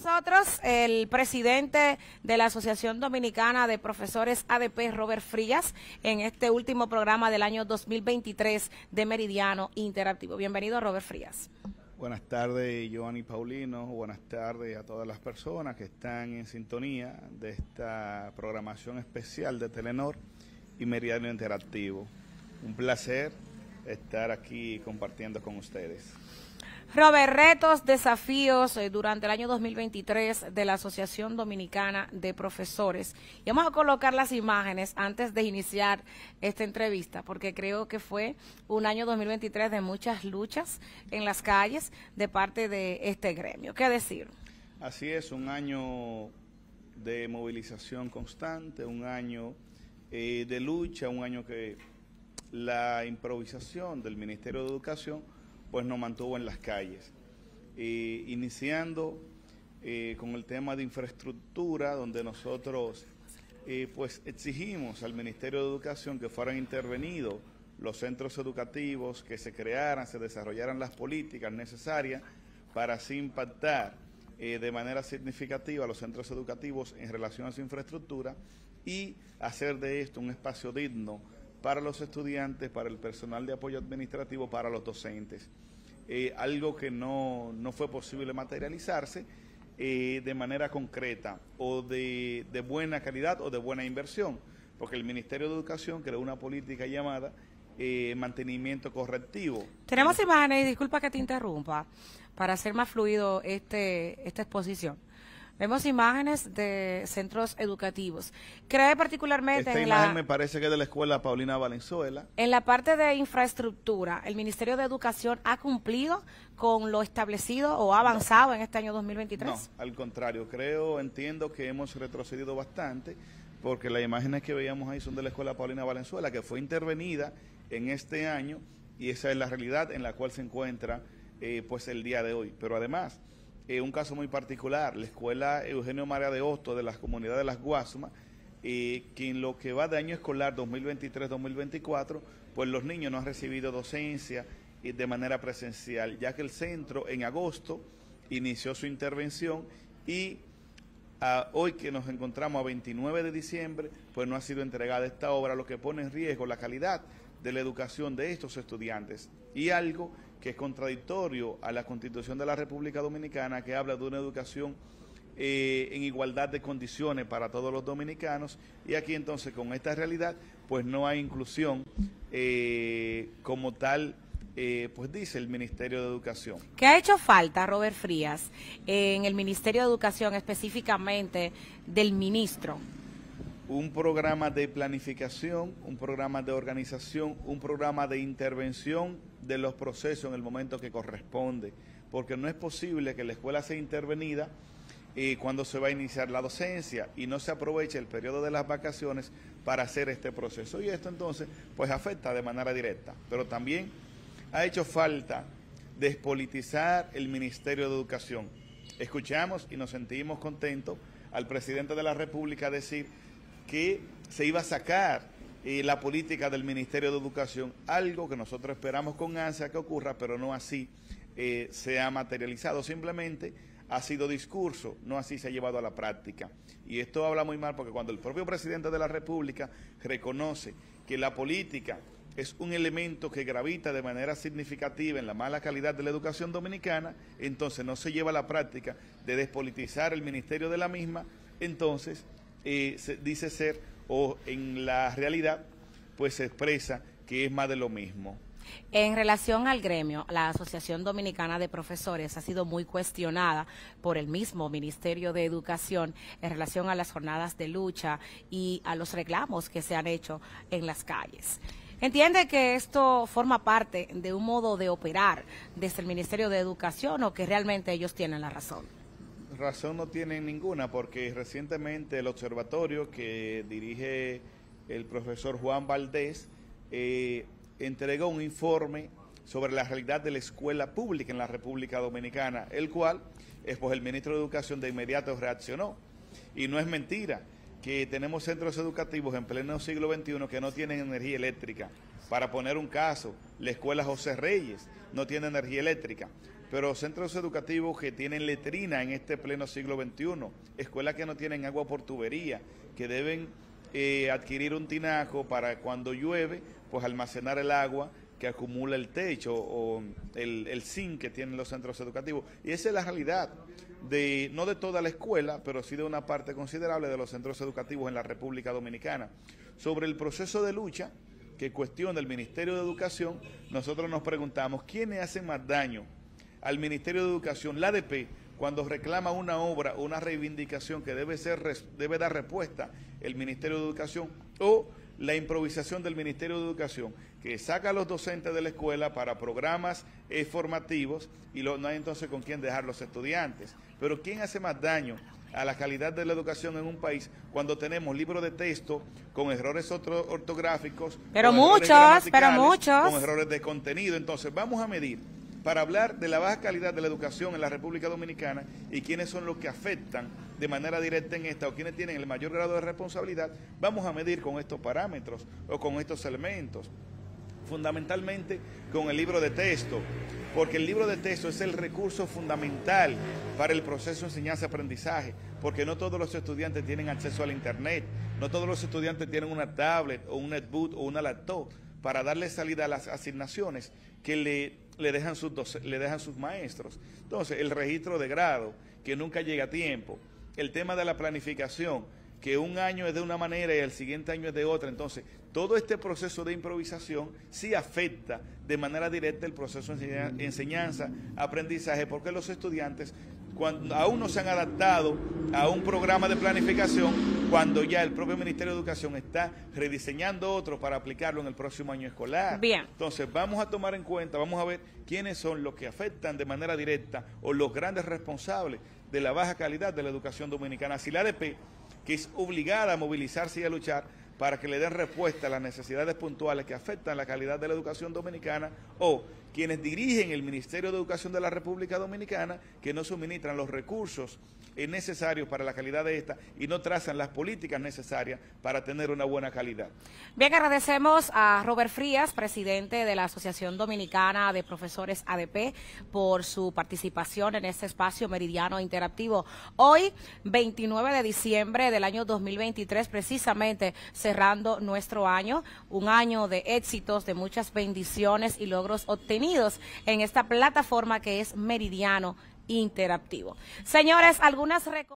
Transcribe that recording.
nosotros el presidente de la Asociación Dominicana de Profesores ADP, Robert Frías, en este último programa del año 2023 de Meridiano Interactivo. Bienvenido, Robert Frías. Buenas tardes, Joanny Paulino. Buenas tardes a todas las personas que están en sintonía de esta programación especial de Telenor y Meridiano Interactivo. Un placer estar aquí compartiendo con ustedes. Robert, retos, desafíos durante el año 2023 de la Asociación Dominicana de Profesores. Y vamos a colocar las imágenes antes de iniciar esta entrevista, porque creo que fue un año 2023 de muchas luchas en las calles de parte de este gremio. ¿Qué decir? Así es, un año de movilización constante, un año de lucha, un año que la improvisación del Ministerio de Educación pues nos mantuvo en las calles, iniciando con el tema de infraestructura, donde nosotros pues exigimos al Ministerio de Educación que fueran intervenidos los centros educativos, que se crearan, se desarrollaran las políticas necesarias para así impactar de manera significativa a los centros educativos en relación a su infraestructura y hacer de esto un espacio digno para los estudiantes, para el personal de apoyo administrativo, para los docentes. Algo que no fue posible materializarse de manera concreta o de buena calidad o de buena inversión, porque el Ministerio de Educación creó una política llamada mantenimiento correctivo. Tenemos imágenes, y disculpa que te interrumpa, para hacer más fluido esta exposición. Vemos imágenes de centros educativos. Cree particularmente esta imagen me parece que es de la escuela Paulina Valenzuela. En la parte de infraestructura, ¿el Ministerio de Educación ha cumplido con lo establecido o ha avanzado en este año 2023? No, al contrario, entiendo que hemos retrocedido bastante, porque las imágenes que veíamos ahí son de la escuela Paulina Valenzuela, que fue intervenida en este año, y esa es la realidad en la cual se encuentra pues el día de hoy. Pero además, un caso muy particular, la escuela Eugenio María de Hostos de las comunidades de Las Guasumas, que en lo que va de año escolar 2023-2024, pues los niños no han recibido docencia de manera presencial, ya que el centro en agosto inició su intervención y hoy que nos encontramos a 29 de diciembre, pues no ha sido entregada esta obra, lo que pone en riesgo la calidad de la educación de estos estudiantes. Y algo que es contradictorio a la Constitución de la República Dominicana, que habla de una educación en igualdad de condiciones para todos los dominicanos, y aquí entonces con esta realidad pues no hay inclusión como tal, pues dice el Ministerio de Educación. ¿Qué ha hecho falta, Robert Frías, en el Ministerio de Educación, específicamente del ministro? Un programa de planificación, un programa de organización, un programa de intervención de los procesos en el momento que corresponde, porque no es posible que la escuela sea intervenida cuando se va a iniciar la docencia y no se aproveche el periodo de las vacaciones para hacer este proceso, y esto entonces pues afecta de manera directa. Pero también ha hecho falta despolitizar el Ministerio de Educación. Escuchamos y nos sentimos contentos al presidente de la República decir que se iba a sacar la política del Ministerio de Educación, algo que nosotros esperamos con ansia que ocurra, pero no así se ha materializado, simplemente ha sido discurso, no así se ha llevado a la práctica. Y esto habla muy mal, porque cuando el propio presidente de la República reconoce que la política es un elemento que gravita de manera significativa en la mala calidad de la educación dominicana, entonces no se lleva a la práctica de despolitizar el ministerio de la misma, entonces se dice ser, o en la realidad pues se expresa que es más de lo mismo. En relación al gremio, la Asociación Dominicana de Profesores ha sido muy cuestionada por el mismo Ministerio de Educación en relación a las jornadas de lucha y a los reclamos que se han hecho en las calles. ¿Entiende que esto forma parte de un modo de operar desde el Ministerio de Educación o que realmente ellos tienen la razón? Razón no tienen ninguna, porque recientemente el observatorio que dirige el profesor Juan Valdés entregó un informe sobre la realidad de la escuela pública en la República Dominicana, el cual pues el ministro de Educación de inmediato reaccionó. Y no es mentira que tenemos centros educativos en pleno siglo XXI que no tienen energía eléctrica. Para poner un caso, la escuela José Reyes no tiene energía eléctrica. pero centros educativos que tienen letrina en este pleno siglo XXI, escuelas que no tienen agua por tubería, que deben adquirir un tinaco para cuando llueve, pues almacenar el agua que acumula el techo o el zinc que tienen los centros educativos. Y esa es la realidad, no de toda la escuela, pero sí de una parte considerable de los centros educativos en la República Dominicana. Sobre el proceso de lucha que cuestiona el Ministerio de Educación, nosotros nos preguntamos, ¿quiénes hacen más daño al Ministerio de Educación? La ADP, cuando reclama una obra, una reivindicación que debe dar respuesta el Ministerio de Educación, o la improvisación del Ministerio de Educación, que saca a los docentes de la escuela para programas formativos y no hay entonces con quién dejar los estudiantes. Pero ¿quién hace más daño a la calidad de la educación en un país cuando tenemos libros de texto con errores ortográficos, pero con muchos, con errores de contenido? Entonces vamos a medir para hablar de la baja calidad de la educación en la República Dominicana y quiénes son los que afectan de manera directa en esta o quienes tienen el mayor grado de responsabilidad. Vamos a medir con estos parámetros o con estos elementos, fundamentalmente con el libro de texto, porque el libro de texto es el recurso fundamental para el proceso de enseñanza-aprendizaje, porque no todos los estudiantes tienen acceso al internet, no todos los estudiantes tienen una tablet o un netbook o una laptop para darle salida a las asignaciones que le dejan sus maestros. Entonces, el registro de grado, que nunca llega a tiempo, el tema de la planificación, que un año es de una manera y el siguiente año es de otra. Entonces, todo este proceso de improvisación sí afecta de manera directa el proceso de enseñanza, aprendizaje, porque los estudiantes aún no se han adaptado a un programa de planificación cuando ya el propio Ministerio de Educación está rediseñando otro para aplicarlo en el próximo año escolar. Bien. Entonces, vamos a tomar en cuenta, vamos a ver quiénes son los que afectan de manera directa o los grandes responsables de la baja calidad de la educación dominicana. Si la ADP, que es obligada a movilizarse y a luchar para que le den respuesta a las necesidades puntuales que afectan la calidad de la educación dominicana, o quienes dirigen el Ministerio de Educación de la República Dominicana, que no suministran los recursos necesarios para la calidad de esta y no trazan las políticas necesarias para tener una buena calidad. Bien, agradecemos a Robert Frías, presidente de la Asociación Dominicana de Profesores ADP, por su participación en este espacio meridiano interactivo. Hoy, 29 de diciembre del año 2023, precisamente cerrando nuestro año, un año de éxitos, de muchas bendiciones y logros obtenidos en esta plataforma que es Meridiano Interactivo. Señores, algunas recomendaciones.